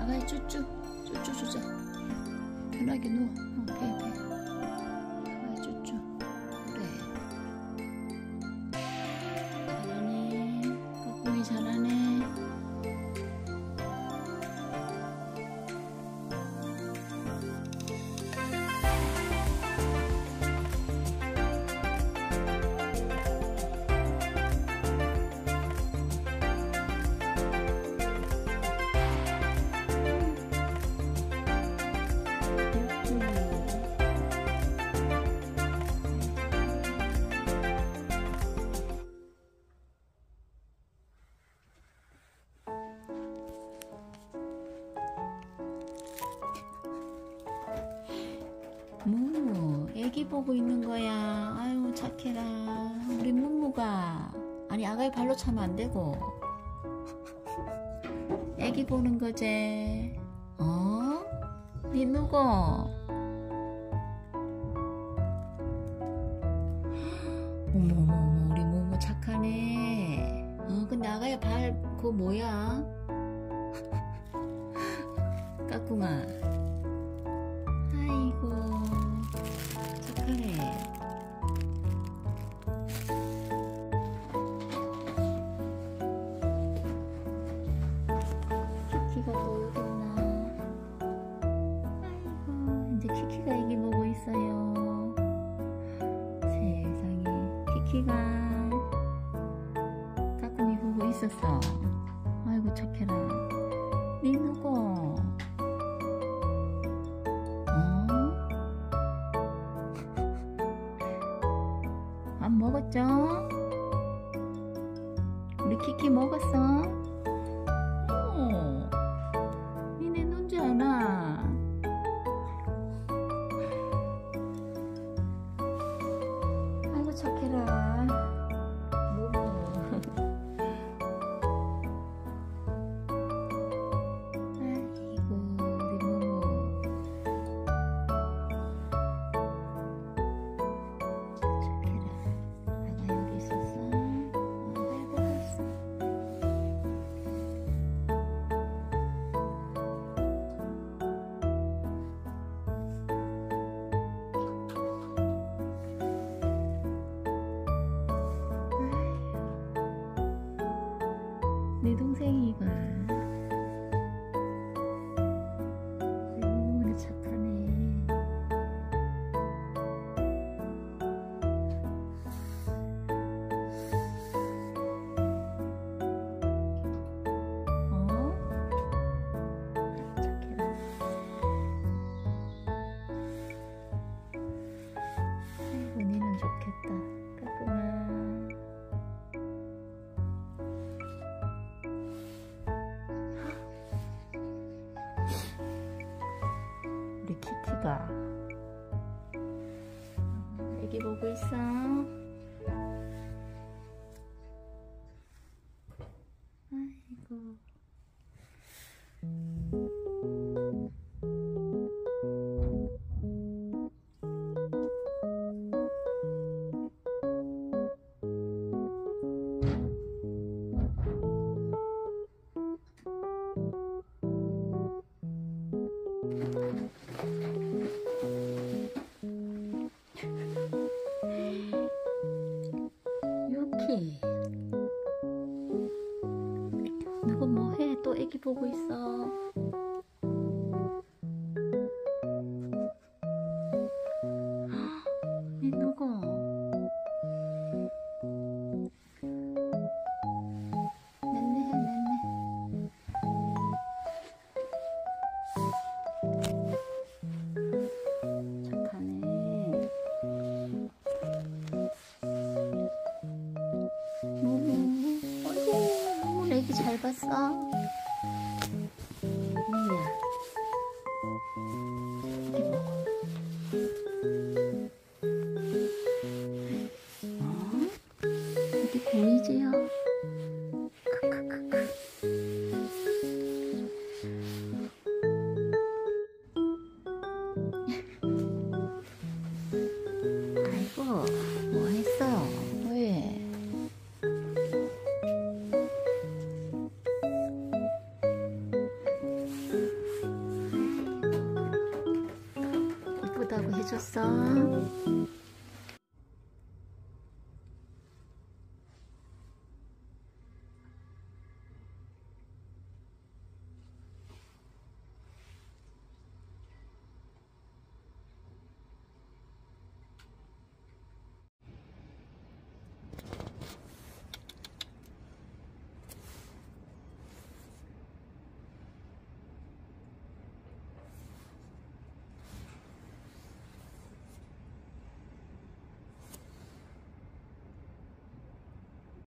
아가야 쭈쭈 주자. 편하게 누워. 배. 아가야 쭈쭈. 그래. 잘하네. 까꿍이 잘하네. 무무, 애기 보고 있는 거야. 아유, 착해라. 우리 무무가. 아니, 아가의 발로 차면 안 되고. 애기 보는 거지. 어? 니 누구? 어머, 우리 무무 착하네. 근데 아가야 발, 그거 뭐야? 까꿍아. 아이고, 착하네. 키키가 보이겠나? 아이고, 이제 키키가 애기 보고 있어요. 세상에, 키키가 까꿍이 보고 있었어. 아이고, 착해라. 니 누구? 밥 먹었죠? 우리 키키 먹었어? 니네 눈지 않아? 아이고 착해라. 무무. 아이고 우리 무무. 내 동생이가 너무나 착하네. 착해라. 아이고 니는 좋겠다. 까꿍아. 우리 키키가 애기 보고 있어. 아이고. 유키 누구 뭐해? 또 애기 보고 있어. 이 누구? 냈네. 착하네. 무무. 아이고, 무무 애기 잘 봤어? 오셨어?